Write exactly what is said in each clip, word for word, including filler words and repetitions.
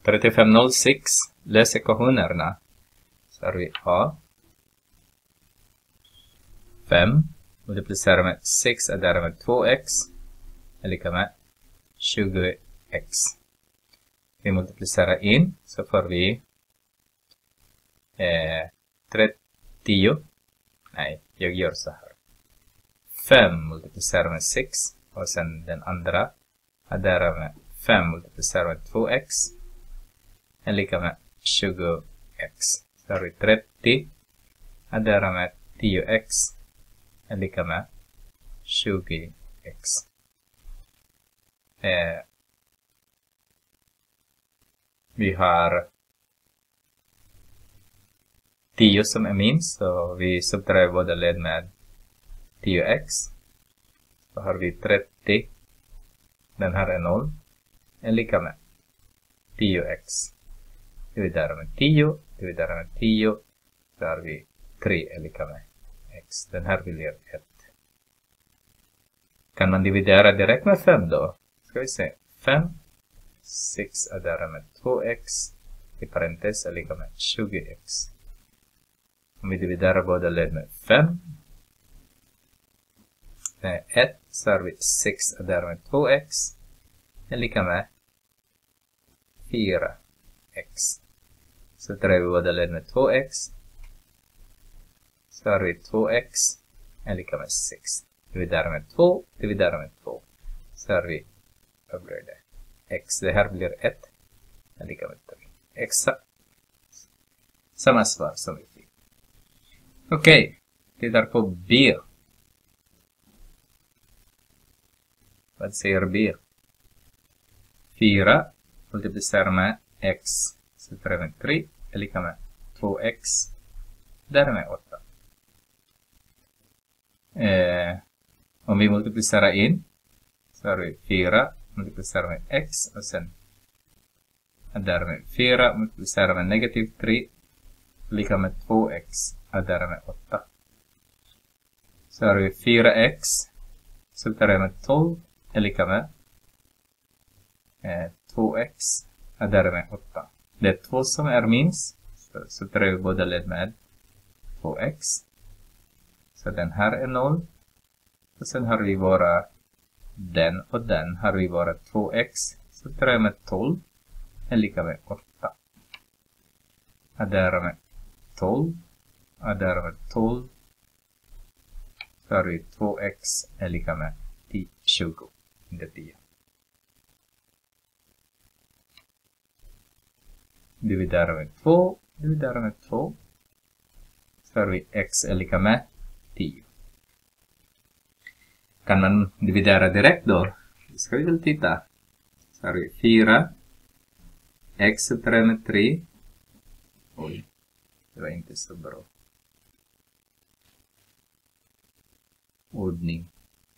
trettiofem noll sex. Lös ekvationerna. Så har vi A. fem multiplicerar med sex är därmed två x. Är lika med tjugo x. Vi multiplicerar in så får vi eh, trettio. Nej, jag gör så här. fem multiplicerar med sex. Och sen den andra är därmed fem multiplicerar med två x. Är lika med tjugo x. Så har vi trettio. Är därmed tio x. Är lika med tjugo x. Eh, vi har tio som är minst. Så vi subtraherar båda led med tio x. Så har vi trettio. Den här är noll. Är lika med tio x. Dividerar med tio. Dividerar med tio. Så har vi tre är lika med x. Den här blir ett. Kan man dividera direkt med fem då? Ska vi se. fem. sex är därmed två x. I parentes är lika med tjugo x. Om vi dividerar båda led med fem. ett. Så har vi sex är därmed två x. Är lika med fyra x. Så drar vi båda led med två x. Så har vi två x. Är lika med sex. Dividerar med två. Dividerar med två. Så har vi, vad blir det? X. Det här blir ett. Är lika med tre. Exakt. Samma svar som vi fick. Okej. Okay. Tittar på B. Vad säger B? fyra multiplicerar med x. Så tar vi tre. Är lika med två x. Därmed åtta. Eh, om vi multiplicerar in. Så har vi fyra multiplicerar med x. Och sen är därmed fyra multiplicerar med negativ tre. Lika med två x. Är därmed åtta. Så har vi fyra x. Så tar vi med tolv. Är lika med eh, två x är därmed åtta. Det är två som är minst. Så, så tar vi båda led med två x. Så den här är noll. Och sen har vi bara den och den har vi bara två x. Så tar vi med tolv. Är lika med åtta. Är därmed tolv. Är därmed tolv. Så har vi två x är lika med tjugo. Inte tio. Dividerar med två. Dividerar med två. Så har vi x är lika med tio. Kan man dividera direkt då? Ska vi väl titta. Så har vi fyra. X är med tre. Oj. Det var inte så bra. Ordning.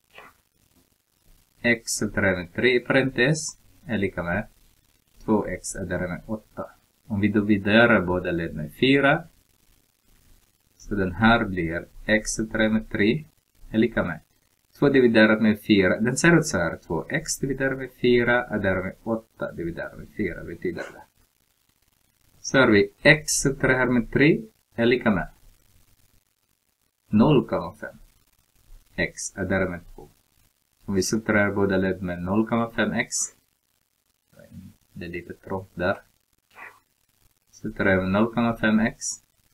X är med tre i parentes är lika med två x är därmed åtta. Om vi dividerar båda led med fyra. Så den här blir x är med tre är lika med två dividerat med fyra. Den ser ut så här. två x dividerat med fyra är därmed åtta dividerat med fyra betyder det. Så har vi x är med tre är lika med noll komma fem. X är därmed två. Om vi subtraherar båda led med noll komma fem x. Det är lite trångt där. Subtraherar med noll komma fem x.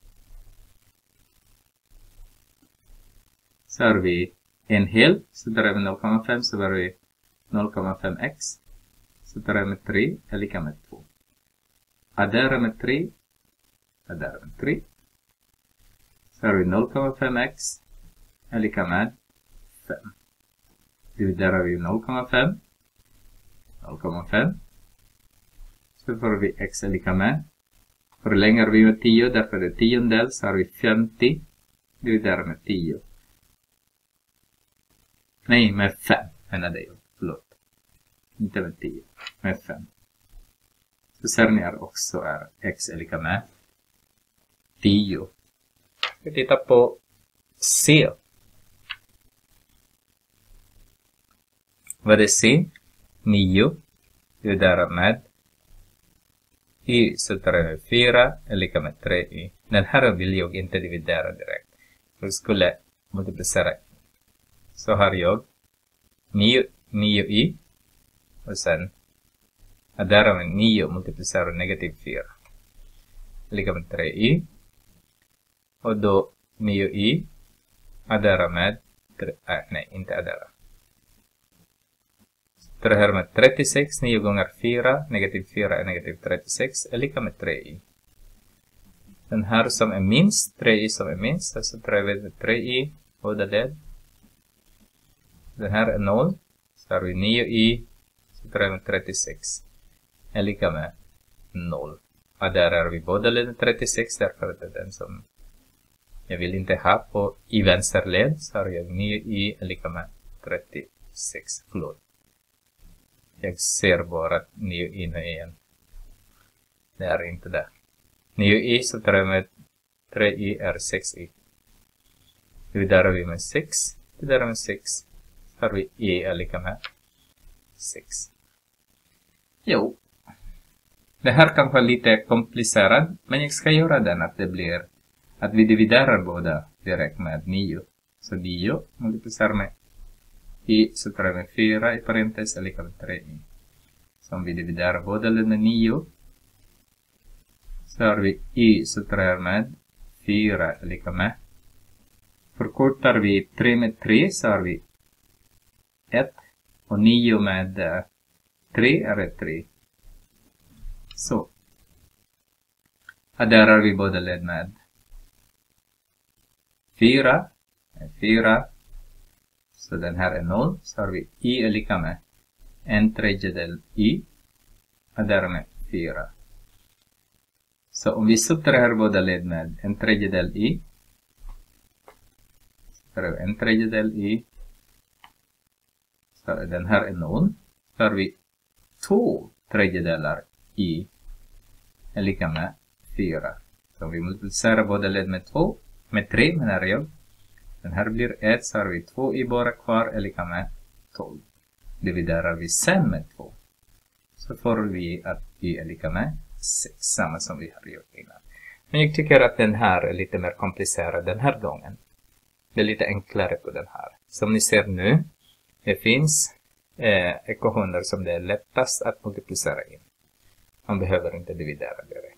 Så har vi en hel. Subtraherar med noll komma fem så har vi noll komma fem x. Subtraherar med tre är lika med två. Addera med tre. Addera med tre. Så har vi noll komma fem x är lika med fem. Dividerar vi noll komma fem. noll komma fem. Så får vi x är lika med. Förlänger vi med tio därför det är tiondel så har vi femtio. Dividerar med tio. Nej, med fem. Menar det ju. Förlåt. Inte med tio. Med fem. Så ser ni här också är x är lika med tio. Vi tittar på C. Vad är C? nio. Dividerar med y så tar jag fyra är lika med tre y. Den här vill jag inte dividera direkt. Jag skulle multiplicera. Så har jag nio y och sen adderar med nio och multiplicerar negativ fyra. Lika med tre y. Och då nio y adderar med äh, nej, inte addera. Så det här med trettiosex, nio gånger fyra, negativ fyra är negativ trettiosex, är lika med tre y. Den här som är minst, tre y som är minst, så tar vi med tre y, båda led. Den här är noll, så har vi nio y, så tar vi med trettiosex, är lika med noll. Adderar vi båda leden trettiosex, därför att det är den som jag vill inte ha på i vänsterled, så har jag nio y är lika med trettiosex. Förlåt. Jag ser bara nio y nu igen. Det är inte där. nio y så tar jag med tre y är sex y. Dividerar vi med sex. Dividerar med sex. Så har vi y är lika med sex. Jo. Det här kan vara lite komplicerat, men jag ska göra den att det blir att vi dividerar båda direkt med nio. Så nio multiplicerar med y så tar jag med fyra i parentes är lika med tre y. Så om vi dividerar båda led med nio så har vi y så tar jag med fyra är lika med. Förkortar vi tre med tre så har vi ett och nio med uh, tre är tre. Så. Adderar vi båda led med fyra. fyra. Så den här är noll. Så har vi y är lika med en tredjedel y. Adderar med fyra. Så om vi subtraherar båda led med en tredjedel y. Så har vi en tredjedel y. Så den här är noll. Så har vi två tredjedelar y är lika med fyra. Så om vi multiplicerar båda led med två, med tre menar jag. Den här blir ett, så har vi två y bara kvar är lika med tolv. Dividerar vi sen med två. Så får vi att y är lika med sex, samma som vi har gjort innan. Men jag tycker att den här är lite mer komplicerad den här gången. Det är lite enklare på den här. Som ni ser nu, det finns eh, ekvationer som det är lättast att multiplicera in. Man behöver inte dividera direkt.